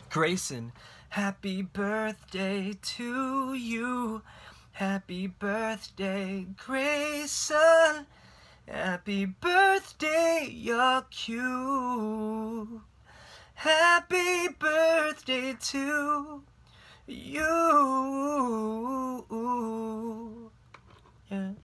Greyson, happy birthday to you. Happy birthday, Greyson. Happy birthday, you're cute. Happy birthday to you. Yeah.